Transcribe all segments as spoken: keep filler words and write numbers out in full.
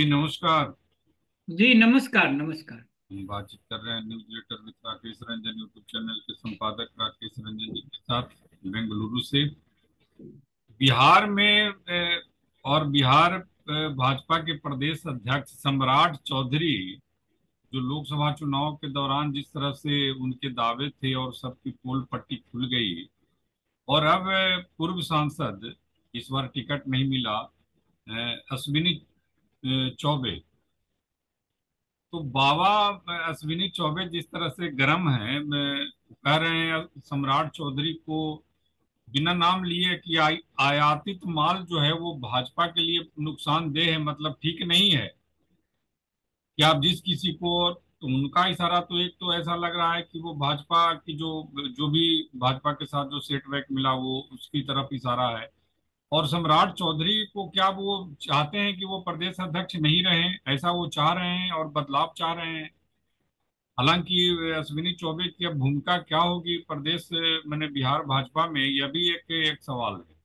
नमस्कार। जी नमस्कार नमस्कार। हम बातचीत कर रहे हैं newsletter with Rakesh Ranjan YouTube channel के संपादक राकेश रंजन जी के साथ बेंगलुरु से। बिहार में अ, और बिहार अ, भाजपा के प्रदेश अध्यक्ष सम्राट चौधरी जो लोकसभा चुनाव के दौरान जिस तरह से उनके दावे थे और सबकी पोल पट्टी खुल गई, और अब अ, पूर्व सांसद, इस बार टिकट नहीं मिला, अ, अश्विनी अ, चौबे। तो बाबा अश्विनी चौबे जिस तरह से गर्म है, मैं- कह रहे हैं सम्राट चौधरी को बिना नाम लिए कि आय, आयातित माल जो है वो भाजपा के लिए नुकसानदेह है, मतलब ठीक नहीं है कि आप जिस किसी को, तो उनका इशारा तो एक तो ऐसा लग रहा है कि वो भाजपा की जो जो भी भाजपा के साथ जो सेटबैक मिला वो उसकी तरफ इशारा है। और सम्राट चौधरी को क्या वो चाहते हैं कि वो प्रदेश अध्यक्ष नहीं रहे, ऐसा वो चाह रहे हैं और बदलाव चाह रहे हैं। हालांकि अश्विनी चौबे की अब भूमिका क्या होगी प्रदेश मैंने बिहार भाजपा में, यह भी एक एक सवाल है।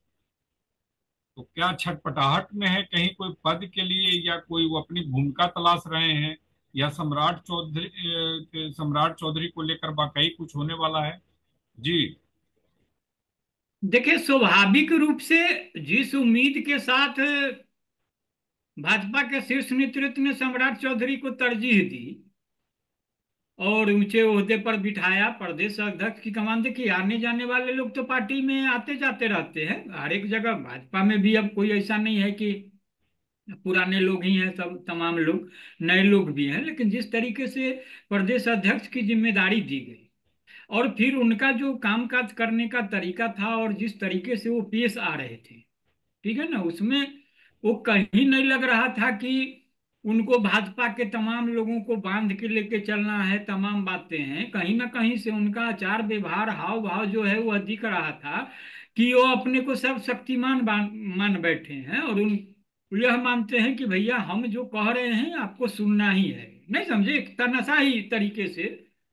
तो क्या छटपटाहट में है कहीं कोई पद के लिए, या कोई वो अपनी भूमिका तलाश रहे हैं, या सम्राट चौधरी अ, सम्राट चौधरी को लेकर वाकई कुछ होने वाला है? जी। देखिए, स्वाभाविक रूप से जिस उम्मीद के साथ भाजपा के शीर्ष नेतृत्व ने सम्राट चौधरी को तरजीह दी और ऊंचे ओहदे पर बिठाया, प्रदेश अध्यक्ष की कमान, देखिए आने जाने वाले लोग तो पार्टी में आते जाते रहते हैं हर एक जगह। भाजपा में भी अब कोई ऐसा नहीं है कि पुराने लोग ही हैं, सब तमाम लोग नए लोग भी हैं। लेकिन जिस तरीके से प्रदेश अध्यक्ष की जिम्मेदारी दी गई और फिर उनका जो कामकाज करने का तरीका था और जिस तरीके से वो पेश आ रहे थे, ठीक है ना, उसमें वो कहीं नहीं लग रहा था कि उनको भाजपा के तमाम लोगों को बांध के लेके चलना है। तमाम बातें हैं, कहीं ना कहीं से उनका आचार व्यवहार हाव भाव जो है वो दिख रहा था कि वो अपने को सब शक्तिमान मान मान बैठे हैं और उन यह मानते हैं कि भैया हम जो कह रहे हैं आपको सुनना ही है। नहीं समझे, एक तनाशाही तरीके से।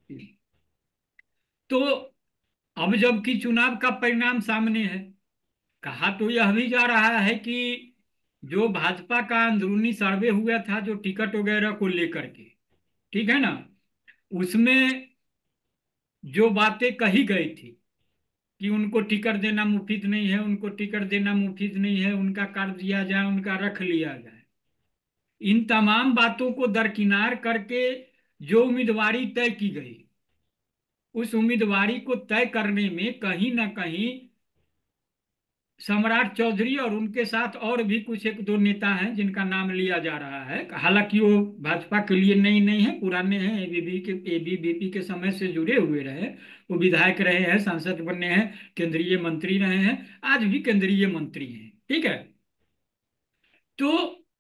तो अब जबकि चुनाव का परिणाम सामने है, कहा तो यह भी जा रहा है कि जो भाजपा का अंदरूनी सर्वे हुआ था जो टिकट वगैरह को लेकर के, ठीक है ना, उसमें जो बातें कही गई थी कि उनको टिकट देना मुफीद नहीं है, उनको टिकट देना मुफीद नहीं है, उनका कर दिया जाए, उनका रख लिया जाए, इन तमाम बातों को दरकिनार करके जो उम्मीदवारी तय की गई, उस उम्मीदवारी को तय करने में कहीं ना कहीं सम्राट चौधरी और उनके साथ और भी कुछ एक दो नेता हैं जिनका नाम लिया जा रहा है। हालांकि वो भाजपा के लिए नई नहीं है, पुराने हैं, एबीवी के एबीवीपी के समय से जुड़े हुए रहे। वो विधायक रहे हैं, सांसद बने हैं, केंद्रीय मंत्री रहे हैं, आज भी केंद्रीय मंत्री हैं, ठीक है। तो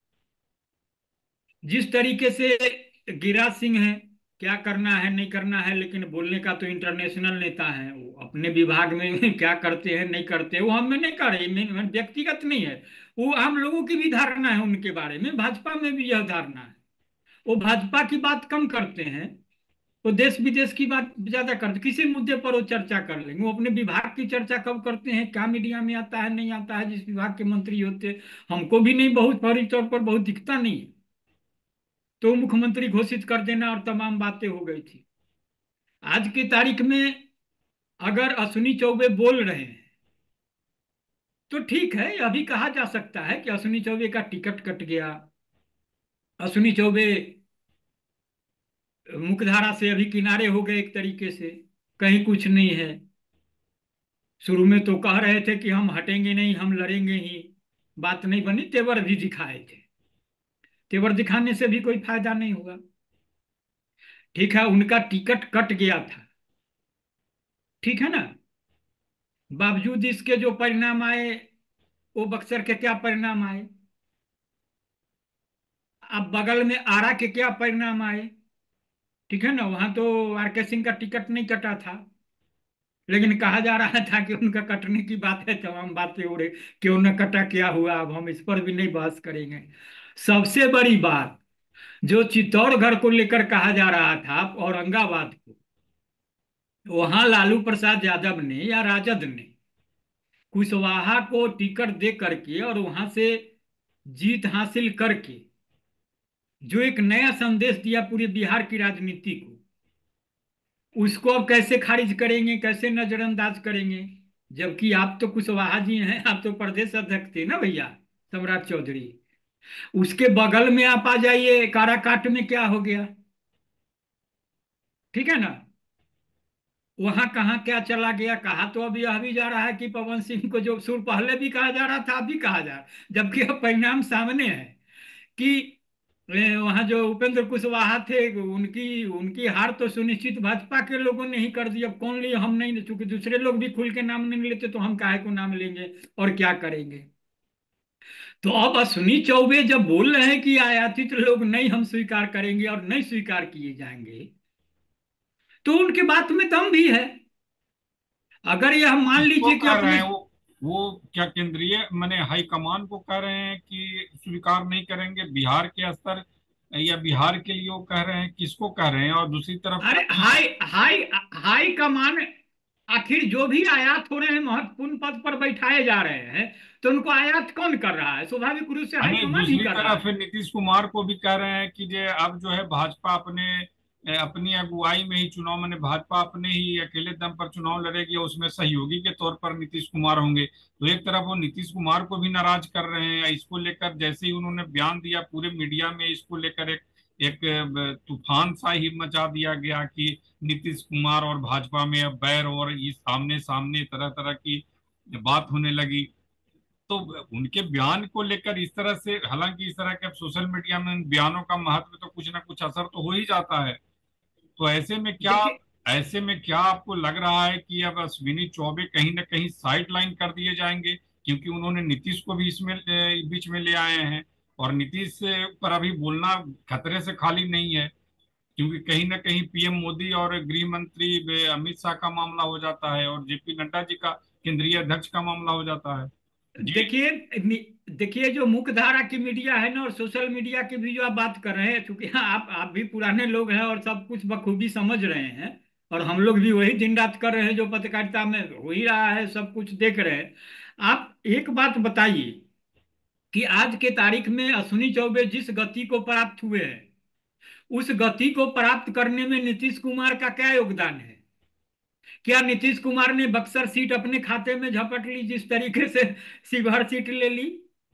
जिस तरीके से गिरिराज सिंह है, क्या करना है नहीं करना है, लेकिन बोलने का तो इंटरनेशनल नेता है। वो अपने विभाग में क्या करते हैं नहीं करते वो हम में नहीं कर रहे, में- में व्यक्तिगत नहीं है। वो हम लोगों की भी धारणा है उनके बारे में, भाजपा में भी यह धारणा है। वो भाजपा की बात कम करते हैं, वो देश विदेश की बात ज्यादा करते, किसी मुद्दे पर वो चर्चा कर लेंगे। वो अपने विभाग की चर्चा कब करते हैं, क्या मीडिया में आता है नहीं आता है, जिस विभाग के मंत्री होते हैं, हमको भी नहीं, बहुत फौरी तौर पर बहुत दिखता नहीं है, तो मुख्यमंत्री घोषित कर देना और तमाम बातें हो गई थी। आज की तारीख में अगर अश्विनी चौबे बोल रहे हैं तो ठीक है, यह भी कहा जा सकता है कि अश्विनी चौबे का टिकट कट गया, अश्विनी चौबे मुख्यधारा से अभी किनारे हो गए एक तरीके से, कहीं कुछ नहीं है। शुरू में तो कह रहे थे कि हम हटेंगे नहीं, हम लड़ेंगे ही, बात नहीं बनी, तेवर भी दिखाए थे। तेवर दिखाने से भी कोई फायदा नहीं हुआ। ठीक है, उनका टिकट कट गया था, ठीक है ना, बावजूद इसके जो परिणाम आए, वो बक्सर के क्या परिणाम आए, अब बगल में आरा के क्या परिणाम आए, ठीक है ना। वहां तो आर के सिंह का टिकट नहीं कटा था, लेकिन कहा जा रहा था कि उनका कटने की बात है, तमाम बातें उड़े, क्यों न कटा, क्या हुआ, अब हम इस पर भी नहीं बहस करेंगे। सबसे बड़ी बात जो चित्तौड़गढ़ को लेकर कहा जा रहा था, औरंगाबाद को, वहां लालू प्रसाद यादव ने या राजद ने कुशवाहा को टिकट दे करके और वहां से जीत हासिल करके जो एक नया संदेश दिया पूरे बिहार की राजनीति को, उसको अब कैसे खारिज करेंगे, कैसे नजरअंदाज करेंगे? जबकि आप तो कुशवाहा जी हैं, आप तो प्रदेश अध्यक्ष थे ना भैया, सम्राट चौधरी। उसके बगल में आप आ जाइए, काराकाट में क्या हो गया? ठीक है ना? वहां कहाँ क्या चला गया? कहा तो अभी यह भी जा रहा है कि पवन सिंह को जो सुर पहले भी कहा जा रहा था, अभी कहा जा रहा है, जबकि अब परिणाम सामने है कि वहां जो उपेंद्र कुशवाहा थे, उनकी उनकी हार तो सुनिश्चित भाजपा के लोगों ने ही कर दी। अब कौन लिए? हम नहीं, चूंकि दूसरे लोग भी खुल के नाम नहीं लेते तो हम काहे को नाम लेंगे और क्या करेंगे? तो अब अश्विनी चौबे जब बोल रहे हैं कि आयातित लोग नहीं हम स्वीकार करेंगे और नहीं स्वीकार किए जाएंगे, तो उनके बात में दम भी है। अगर यह मान किसको लीजिए कि कह रहे अपने, हैं वो वो क्या केंद्रीय माने हाईकमान को कह रहे हैं कि स्वीकार नहीं करेंगे बिहार के स्तर, या बिहार के लिए वो कह रहे हैं, किसको कह रहे हैं? और दूसरी तरफ अरे कह रहे हैं। हाई हाई हाई कमान, आखिर जो भी आयात हो रहे हैं, महत्वपूर्ण पद पर बैठाए जा रहे हैं, तो उनको आयात कौन कर रहा है? स्वाभाविक रूप से हाई यानी कमान ही दूसरी कर रहा तरफ है। नीतीश कुमार को भी कह रहे हैं कि जे अब जो है भाजपा अपने ए, अपनी अगुवाई में ही चुनाव, मैंने भाजपा अपने ही अकेले दम पर चुनाव लड़ेगी और उसमें सहयोगी के तौर पर नीतीश कुमार होंगे। तो एक तरफ वो नीतीश कुमार को भी नाराज कर रहे हैं इसको लेकर। जैसे ही उन्होंने बयान दिया पूरे मीडिया में इसको लेकर एक एक अ, तूफान सा ही मचा दिया गया कि नीतीश कुमार और भाजपा में अब बैर और इस आमने सामने तरह तरह की बात होने लगी। तो उनके बयान को लेकर इस तरह से, हालांकि इस तरह के अब सोशल मीडिया में उन बयानों का महत्व तो कुछ ना कुछ असर तो हो ही जाता है। तो ऐसे में क्या देखिए, ऐसे में क्या आपको लग रहा है कि अब अश्विनी चौबे कहीं ना कहीं साइड लाइन कर दिए जाएंगे, क्योंकि उन्होंने नीतीश को भी इसमें ए, बीच में ले आए हैं, और नीतीश पर अभी बोलना खतरे से खाली नहीं है, क्योंकि कहीं ना कहीं पीएम मोदी और गृह मंत्री अमित शाह का मामला हो जाता है और जेपी नड्डा जी का केंद्रीय अध्यक्ष का मामला हो जाता है। जी। देखिए देखिए जो मुख्य धारा की मीडिया है ना, और सोशल मीडिया की भी जो आप बात कर रहे हैं, चूंकि आप आप भी पुराने लोग हैं और सब कुछ बखूबी समझ रहे हैं, और हम लोग भी वही दिन रात कर रहे हैं जो पत्रकारिता में हो ही रहा है, सब कुछ देख रहे हैं। आप एक बात बताइए कि आज के तारीख में अश्विनी चौबे जिस गति को प्राप्त हुए हैं, उस गति को प्राप्त करने में नीतीश कुमार का क्या योगदान है? क्या नीतीश कुमार ने बक्सर सीट अपने खाते में झपट ली जिस तरीके से शिवहर सीट ले ली?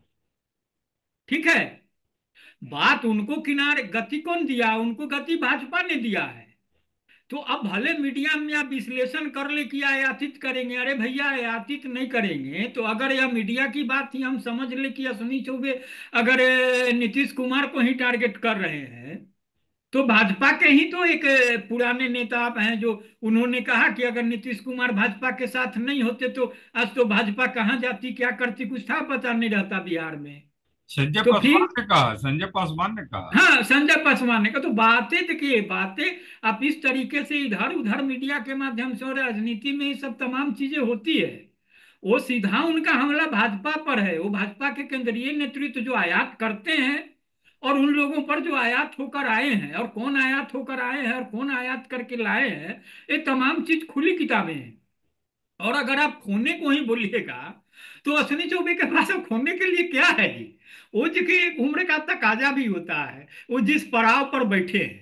ठीक है, बात उनको किनारे, गति कौन दिया? उनको गति भाजपा ने दिया है। तो अब भले मीडिया में आप विश्लेषण कर ले कि आयातित करेंगे, अरे भैया आयातित नहीं करेंगे तो अगर यह मीडिया की बात ही हम समझ ले कि अश्विनी चौबे अगर अ, नीतीश कुमार को ही टारगेट कर रहे हैं, तो भाजपा के ही तो एक अ, पुराने नेता आप हैं जो उन्होंने कहा कि अगर नीतीश कुमार भाजपा के साथ नहीं होते तो आज तो भाजपा कहाँ जाती, क्या करती, कुछ था पता नहीं रहता बिहार में। संजय तो पासवान फिर, ने कहा संजय पासवान ने कहा। हाँ, संजय पासवान ने कहा। तो बातें देखिए, बातें आप इस तरीके से इधर उधर मीडिया के माध्यम से, और राजनीति में ये सब तमाम चीजें होती है। वो सीधा उनका हमला भाजपा पर है। वो भाजपा के केंद्रीय नेतृत्व जो आयात करते हैं, और उन लोगों पर जो आयात होकर आए हैं, और कौन आयात होकर आए हैं और कौन आयात करके लाए हैं, ये तमाम चीज खुली किताबें हैं। और अगर आप खोने को ही बोलिएगा, तो अश्विनी चौबे के पास अब खोने के लिए क्या है जी? वो देखिए एक उम्र का तकाजा भी होता है, वो जिस पड़ाव पर बैठे हैं।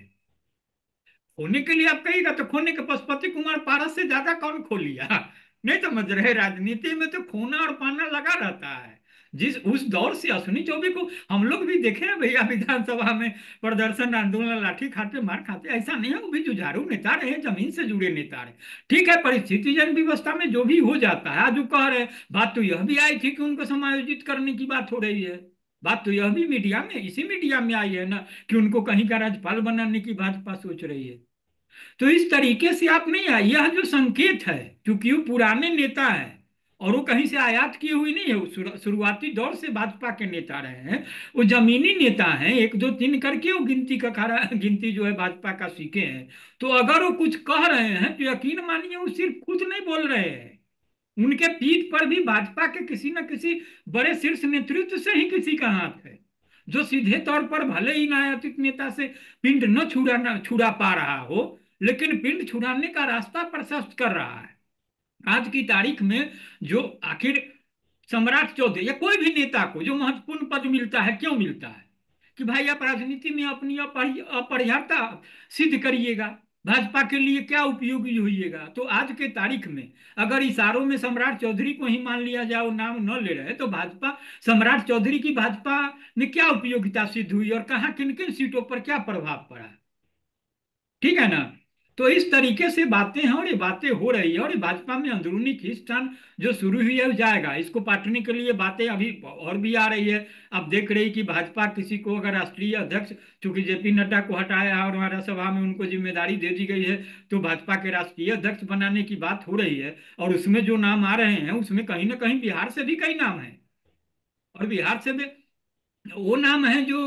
खोने के लिए आप कहिएगा तो खोने के पशुपति कुमार पारस से ज्यादा कौन खो लिया? नहीं समझ रहे? राजनीति में तो खोना और पाना लगा रहता है। जिस उस दौर से अश्विनी चौबे को हम लोग भी देखे हैं भैया, विधानसभा में प्रदर्शन, आंदोलन, लाठी खाते, मार खाते, ऐसा नहीं है। वो भी जुझारू नेता रहे, जमीन से जुड़े नेता रहे। ठीक है, परिस्थिति जन व्यवस्था में जो भी हो जाता है। आज वो कह रहे हैं, बात तो यह भी आई थी कि उनको समायोजित करने की बात हो रही है। बात तो यह भी मीडिया में, इसी मीडिया में आई है ना, कि उनको कहीं का राज्यपाल बनाने की भाजपा सोच रही है। तो इस तरीके से आप नहीं आए, यह जो संकेत है, क्योंकि वो पुराने नेता है और वो कहीं से आयात की हुई नहीं है, वो शुरू- शुरुआती दौर से भाजपा के नेता रहे हैं। वो जमीनी नेता हैं, एक दो तीन करके वो गिनती का खारा गिनती जो है भाजपा का सीखे हैं। तो अगर वो कुछ कह रहे हैं तो यकीन मानिए वो सिर्फ खुद नहीं बोल रहे हैं, उनके पीठ पर भी भाजपा के किसी न किसी बड़े शीर्ष नेतृत्व से ही किसी का हाथ है, जो सीधे तौर पर भले ही न्यायातीत नेता से पिंड न छुड़ा छुड़ा पा रहा हो, लेकिन पिंड छुड़ाने का रास्ता प्रशस्त कर रहा है। आज की तारीख में जो आखिर सम्राट चौधरी या कोई भी नेता को जो महत्वपूर्ण पद मिलता है, क्यों मिलता है? कि भाई आप राजनीति में अपनी अपरि- अपरिहार्यता सिद्ध करिएगा, भाजपा के लिए क्या उपयोगी होइएगा। तो आज के तारीख में अगर इशारों में सम्राट चौधरी को ही मान लिया जाए, वो नाम न ले रहे, तो भाजपा, सम्राट चौधरी की भाजपा में क्या उपयोगिता सिद्ध हुई और कहाँ किन किन सीटों पर क्या प्रभाव पड़ा। ठीक है ना। तो इस तरीके से बातें हैं और ये बातें हो रही है, और ये भाजपा में अंदरूनी खींचतान जो शुरू हुई है वो जाएगा। इसको पाटने के लिए बातें अभी और भी आ रही है। अब देख रही कि भाजपा किसी को अगर राष्ट्रीय अध्यक्ष, चूंकि जेपी नड्डा को हटाया है और हमारा सभा में उनको जिम्मेदारी दे दी गई है, तो भाजपा के राष्ट्रीय अध्यक्ष बनाने की बात हो रही है। और उसमें जो नाम आ रहे हैं उसमें कहीं ना कहीं बिहार से भी कई नाम हैं, और बिहार से भी वो नाम है जो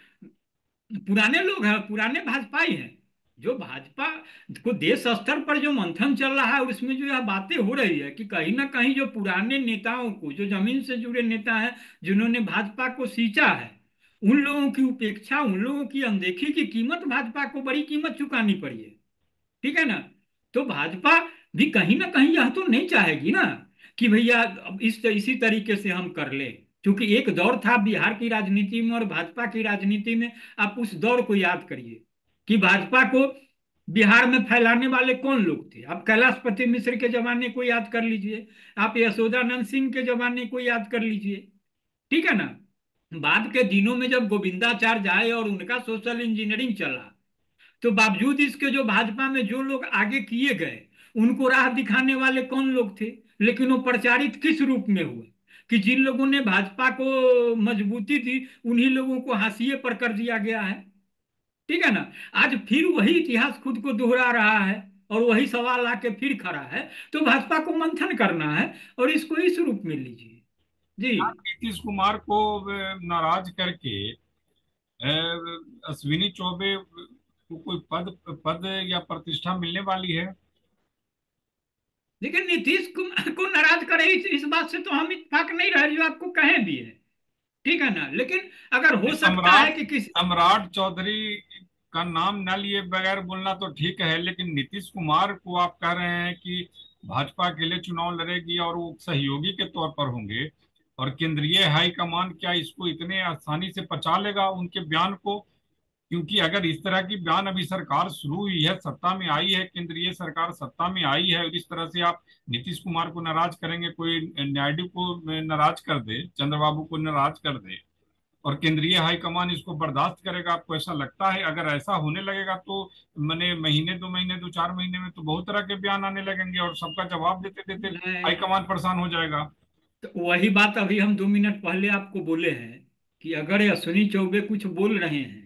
पुराने लोग हैं, पुराने भाजपाई हैं। जो भाजपा को देश स्तर पर जो मंथन चल रहा है उसमें जो यह बातें हो रही है कि कहीं ना कहीं जो पुराने नेताओं को, जो जमीन से जुड़े नेता हैं, जिन्होंने भाजपा को सींचा है, उन लोगों की उपेक्षा, उन लोगों की अनदेखी की कीमत भाजपा को बड़ी कीमत चुकानी पड़ी है। ठीक है ना। तो भाजपा भी कहीं ना कहीं यह तो नहीं चाहेगी ना कि भैया अब इस इसी तरीके से हम कर ले। क्योंकि एक दौर था बिहार की राजनीति में और भाजपा की राजनीति में, आप उस दौर को याद करिए कि भाजपा को बिहार में फैलाने वाले कौन लोग थे। आप कैलाशपति मिश्र के जमाने को याद कर लीजिए, आप यशोदानंद सिंह के जमाने को याद कर लीजिए। ठीक है ना। बाद के दिनों में जब गोविंदाचार्य आए और उनका सोशल इंजीनियरिंग चला, तो बावजूद इसके जो भाजपा में जो लोग आगे किए गए, उनको राह दिखाने वाले कौन लोग थे। लेकिन वो प्रचारित किस रूप में हुआ कि जिन लोगों ने भाजपा को मजबूती दी, उन्हीं लोगों को हाशिए पर कर दिया गया है। ठीक है ना। आज फिर वही इतिहास खुद को दोहरा रहा है और वही सवाल आके फिर खड़ा है। तो भाजपा को मंथन करना है और इसको इस रूप में लीजिए। जी। नीतीश कुमार को अ, नाराज करके अ, अश्विनी चौबे को कोई पद पद या प्रतिष्ठा मिलने वाली है? लेकिन नीतीश कुमार को नाराज करे, इस, इस बात से तो हम इत्तेफाक नहीं रहे जो आपको कहें भी है। ठीक है ना। लेकिन अगर हो सकता है सम्राट कि किसी, सम्राट चौधरी का नाम न लिए बगैर बोलना तो ठीक है, लेकिन नीतीश कुमार को आप कह रहे हैं कि भाजपा के लिए चुनाव लड़ेगी और वो सहयोगी के तौर पर होंगे, और केंद्रीय हाईकमान क्या इसको इतने आसानी से पचा लेगा उनके बयान को? क्योंकि अगर इस तरह की बयान, अभी सरकार शुरू हुई है, सत्ता में आई है, केंद्रीय सरकार सत्ता में आई है, और इस तरह से आप नीतीश कुमार को नाराज करेंगे, कोई नायडू को नाराज कर दे, चंद्रबाबू को नाराज कर दे, और केंद्रीय हाईकमान इसको बर्दाश्त करेगा? आपको ऐसा लगता है? अगर ऐसा होने लगेगा तो मैंने महीने दो महीने दो चार महीने में तो बहुत तरह के बयान आने लगेंगे और सबका जवाब देते देते नहीं, हाईकमान परेशान हो जाएगा। तो वही बात अभी हम दो मिनट पहले आपको बोले हैं कि अगर अश्विनी चौबे कुछ बोल रहे हैं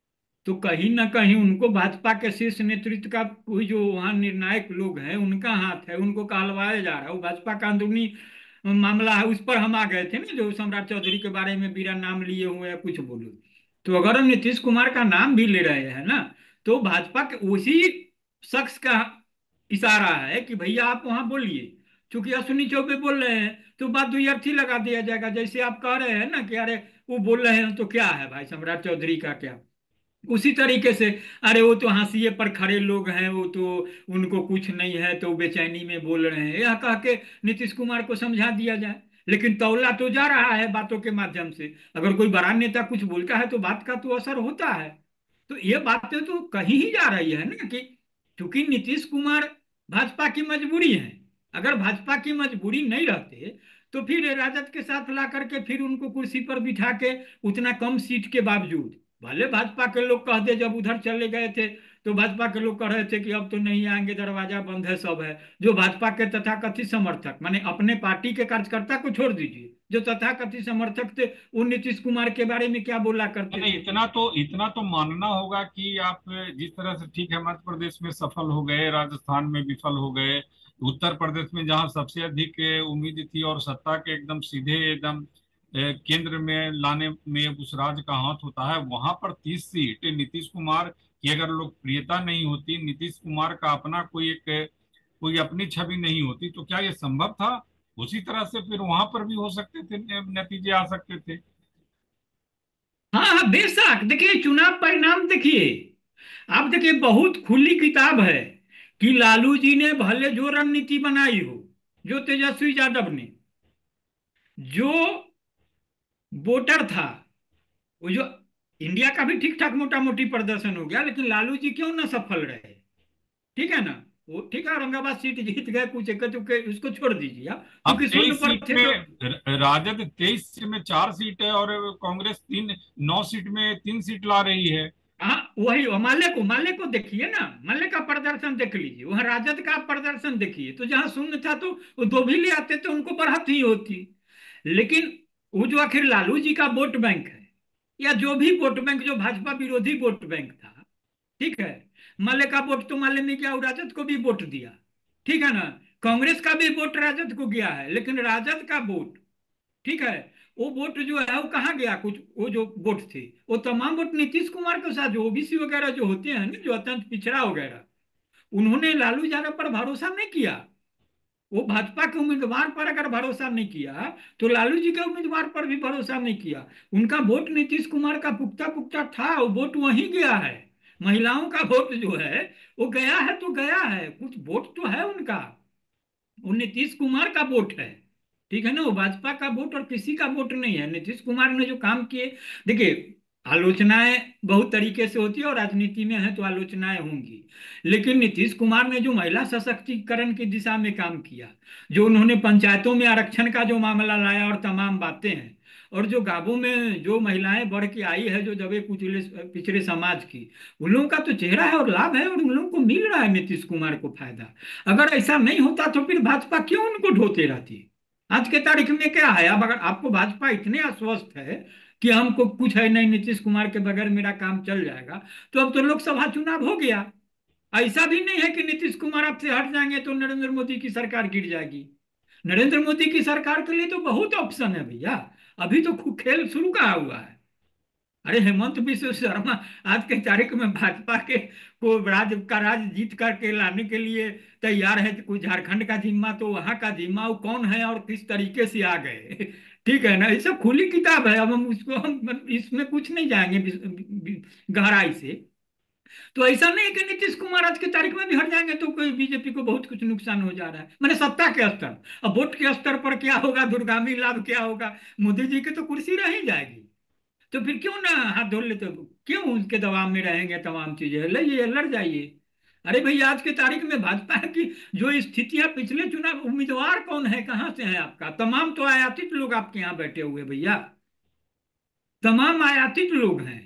तो कहीं ना कहीं उनको भाजपा के शीर्ष नेतृत्व का कोई जो वहाँ निर्णायक लोग हैं उनका हाथ है, उनको कहलवाया जा रहा है। वो भाजपा का अंदरूनी मामला है। उस पर हम आ गए थे ना, जो सम्राट चौधरी के बारे में बिना नाम लिए हुए या कुछ बोलो। तो अगर हम नीतीश कुमार का नाम भी ले रहे हैं ना, तो भाजपा के उसी शख्स का इशारा है कि भैया आप वहां बोलिए। क्योंकि अश्विनी चौबे बोल रहे हैं तो बात दुई अर्थी लगा दिया जाएगा। जैसे आप कह रहे हैं ना कि अरे वो बोल रहे हैं तो क्या है भाई, सम्राट चौधरी का क्या। उसी तरीके से अरे वो तो हाशिए पर खड़े लोग हैं, वो तो उनको कुछ नहीं है तो बेचैनी में बोल रहे हैं, यह कह के नीतीश कुमार को समझा दिया जाए। लेकिन तौला तो जा रहा है बातों के माध्यम से। अगर कोई बड़ा नेता कुछ बोलता है तो बात का तो असर होता है। तो ये बातें तो कहीं ही जा रही है ना कि क्योंकि नीतीश कुमार भाजपा की मजबूरी है। अगर भाजपा की मजबूरी नहीं रहते तो फिर राजद के साथ ला करके फिर उनको कुर्सी पर बिठा के उतना कम सीट के बावजूद, भले भाजपा के लोग कह दे जब उधर चले गए थे तो भाजपा के लोग कह रहे थे कि अब तो नहीं आएंगे, दरवाजा बंद है, सब है। जो भाजपा के तथाकथित समर्थक, माने अपने पार्टी के कार्यकर्ता को छोड़ दीजिए, जो तथाकथित समर्थक थे वो नीतीश कुमार के बारे में क्या बोला करते नहीं, थे। इतना तो इतना तो मानना होगा कि आप जिस तरह से, ठीक है, मध्य प्रदेश में सफल हो गए, राजस्थान में विफल हो गए, उत्तर प्रदेश में जहां सबसे अधिक उम्मीद थी और सत्ता के एकदम सीधे एकदम ए, केंद्र में लाने में उस राज्य का हाथ होता है, वहां पर तीस सीट नीतीश कुमार की अगर लोकप्रियता नहीं होती, नीतीश कुमार का अपना कोई एक कोई अपनी छवि नहीं होती, तो क्या ये संभव था? उसी तरह से फिर वहां पर भी हो सकते थे, नतीजे आ सकते थे। हाँ हाँ बेशक, देखिए चुनाव परिणाम देखिए। आप देखिए बहुत खुली किताब है कि लालू जी ने भले जो रणनीति बनाई हो, जो तेजस्वी यादव ने, जो वोटर था, वो जो इंडिया का भी ठीक ठाक मोटा मोटी प्रदर्शन हो गया, लेकिन लालू जी क्यों ना सफल रहे। ठीक है ना। वो ठीक है, औरंगाबाद सीट जीत गए, कुछ एक चुके, उसको छोड़ दीजिए आप, अब क्योंकि शून्य तेईस पर सीट थे में तो। र- राजद तेईस में चार सीट है, और कांग्रेस तीन, नौ सीट में तीन सीट ला रही है। हाँ वही, और माले को माले को देखिए ना, माले का प्रदर्शन देख लीजिए, वहां राजद का प्रदर्शन देखिए, तो जहां शून्य था तो वो दो भी ले आते तो उनको बढ़त ही होती। लेकिन वो जो आखिर लालू जी का वोट बैंक है, या जो भी वोट बैंक, जो भाजपा विरोधी वोट बैंक था, ठीक है, माले का वोट तो माले ने किया, और राजद को भी वोट दिया। ठीक है ना। कांग्रेस का भी वोट राजद को गया है, लेकिन राजद का वोट, ठीक है, वो वोट जो है वो कहाँ गया, कुछ वो जो वोट थे, वो तमाम वोट नीतीश कुमार के साथ, जो ओबीसी वगैरह जो होते हैं ना, जो अत्यंत पिछड़ा वगैरह, उन्होंने लालू यादव पर भरोसा नहीं किया। वो भाजपा के उम्मीदवार पर अगर भरोसा नहीं किया, तो लालू जी के उम्मीदवार पर भी भरोसा नहीं किया। उनका वोट नीतीश कुमार का पुख्ता पुख्ता था, वो वोट वहीं गया है। महिलाओं का वोट जो है वो गया है तो गया है, कुछ वोट तो है उनका, वो नीतीश कुमार का वोट है। ठीक है ना, वो भाजपा का वोट और किसी का वोट नहीं है। नीतीश कुमार ने जो काम किए, देखिए, आलोचनाएं बहुत तरीके से होती है, और राजनीति में है तो आलोचनाएं होंगी, लेकिन नीतीश कुमार ने जो महिला सशक्तिकरण की दिशा में काम किया, जो उन्होंने पंचायतों में आरक्षण का जो मामला लाया और तमाम बातें हैं, और जो गांवों में जो महिलाएं बढ़ के आई है, जो दबे कुचले पिछड़े समाज की, उन लोगों का तो चेहरा है और लाभ है, और उन लोगों को मिल रहा है नीतीश कुमार को फायदा। अगर ऐसा नहीं होता तो फिर भाजपा क्यों उनको ढोते रहती। आज के तारीख में क्या है, अब अगर आपको भाजपा इतने आश्वस्त है कि हमको कुछ है नहीं, नीतीश कुमार के बगैर मेरा काम चल जाएगा, तो अब तो लोकसभा चुनाव हो गया। ऐसा भी नहीं है कि नीतीश कुमार आपसे हट जाएंगे तो नरेंद्र मोदी की सरकार गिर जाएगी। नरेंद्र मोदी की सरकार के लिए तो बहुत ऑप्शन है भैया। अभी तो खु- खेल शुरू कहा हुआ है। अरे हेमंत बिश्व शर्मा आज के तारीख में भाजपा के को राज का राज जीत करके लाने के लिए तैयार है, तो कोई झारखंड का जिम्मा तो वहां का जिम्मा, वो कौन है और किस तरीके से आ गए। ठीक है ना, ये सब खुली किताब है, अब हम उसको हम इसमें कुछ नहीं जाएंगे विस- वि- गहराई से। तो ऐसा नहीं है कि नीतीश कुमार आज के तारीख में भी हट जाएंगे तो कोई बीजेपी को बहुत कुछ नुकसान हो जा रहा है, मैंने सत्ता के स्तर, अब वोट के स्तर पर क्या होगा, दूरगामी लाभ क्या होगा, मोदी जी की तो कुर्सी रह ही जाएगी। तो फिर क्यों ना हाथ धो लेते, क्यों उसके दबाव में रहेंगे, तमाम चीजें लाइए लड़ जाइए। अरे भैया आज की तारीख में भाजपा की जो स्थितियां, पिछले चुनाव उम्मीदवार कौन है, कहां से है आपका, तमाम तो आयातित लोग आपके यहाँ बैठे हुए भैया, तमाम आयातित लोग हैं।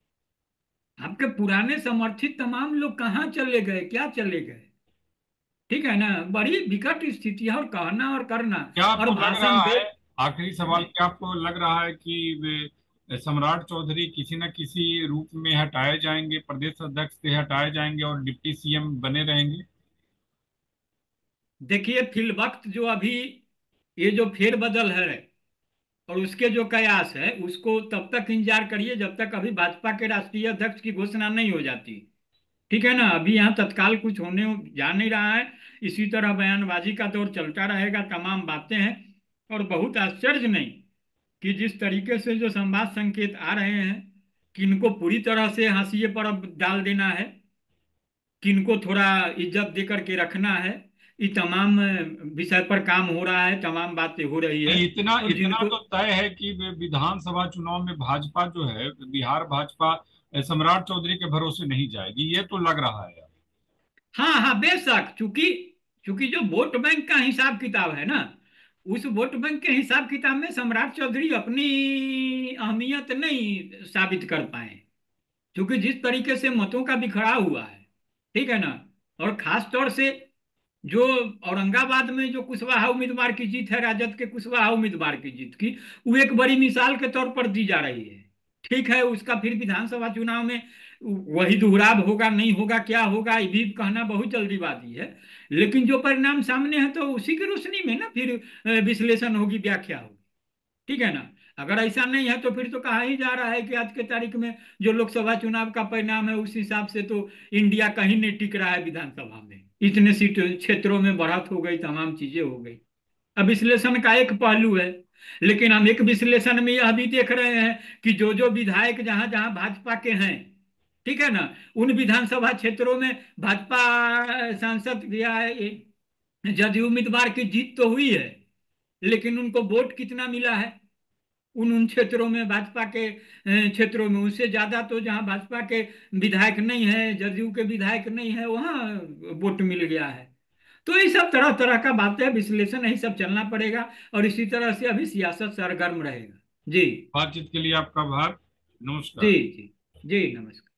आपके पुराने समर्थित तमाम लोग कहाँ चले गए, क्या चले गए। ठीक है ना, बड़ी विकट स्थिति है, और कहना और करना क्या और आपको लग भाषण रहा दे। है, आखिरी सवाल, जी, क्या आपको लग रहा है कि वे सम्राट चौधरी किसी न किसी रूप में हटाए जाएंगे, प्रदेश अध्यक्ष से हटाए जाएंगे और डिप्टी सीएम बने रहेंगे? देखिए फिल वक्त जो अभी ये जो फेरबदल है और उसके जो कयास है, उसको तब तक इंतजार करिए जब तक अभी भाजपा के राष्ट्रीय अध्यक्ष की घोषणा नहीं हो जाती। ठीक है ना, अभी यहाँ तत्काल कुछ होने जा नहीं रहा है। इसी तरह बयानबाजी का दौर चलता रहेगा, तमाम बातें हैं। और बहुत आश्चर्य नहीं कि जिस तरीके से जो संवाद संकेत आ रहे हैं, किनको पूरी तरह से हाशिए पर अब डाल देना है, किनको थोड़ा इज्जत दे करके रखना है, ये तमाम विषय पर काम हो रहा है, तमाम बातें हो रही है। नहीं, इतना और इतना जिनको, तो तय है कि वे विधानसभा चुनाव में भाजपा जो है, बिहार भाजपा अ, सम्राट चौधरी के भरोसे नहीं जाएगी, ये तो लग रहा है। हाँ हाँ बेशक, चूंकि चूंकि जो वोट बैंक का हिसाब किताब है ना, उस वोट बैंक के हिसाब किताब में सम्राट चौधरी अपनी अहमियत नहीं साबित कर पाए, क्योंकि जिस तरीके से मतों का बिखरा हुआ है, ठीक है ना, और खास तौर से जो औरंगाबाद में जो कुशवाहा उम्मीदवार की जीत है, राजद के कुशवाहा उम्मीदवार की जीत की, वो एक बड़ी मिसाल के तौर पर दी जा रही है। ठीक है, उसका फिर विधानसभा चुनाव में वही दोहराव होगा नहीं होगा, क्या होगा, ये भी कहना बहुत जल्दीबाजी है। लेकिन जो परिणाम सामने है तो उसी की रोशनी में ना फिर अ, विश्लेषण होगी, व्याख्या होगी। ठीक है ना। अगर ऐसा नहीं है तो फिर तो कहा ही जा रहा है कि आज के तारीख में जो लोकसभा चुनाव का परिणाम है, उस हिसाब से तो इंडिया कहीं नहीं टिक रहा है विधानसभा में, इतने सीट क्षेत्रों में बढ़त हो गई, तमाम चीजें हो गई। अब विश्लेषण का एक पहलू है, लेकिन हम एक विश्लेषण में यह भी देख रहे हैं कि जो जो विधायक जहां जहां भाजपा के हैं, ठीक है ना, उन विधानसभा क्षेत्रों में भाजपा सांसद या जदयू उम्मीदवार की जीत तो हुई है, लेकिन उनको वोट कितना मिला है, उन उन क्षेत्रों में भाजपा के अ, क्षेत्रों में, उससे ज्यादा तो जहां भाजपा के विधायक नहीं है, जदयू के विधायक नहीं है, वहां वोट मिल गया है। तो ये सब तरह तरह का बातें, विश्लेषण यही सब चलना पड़ेगा। और इसी तरह से अभी सियासत सरगर्म रहेगा। जी। बातचीत के लिए आपका आभार। जी। नमस्कार। जी। जी नमस्कार।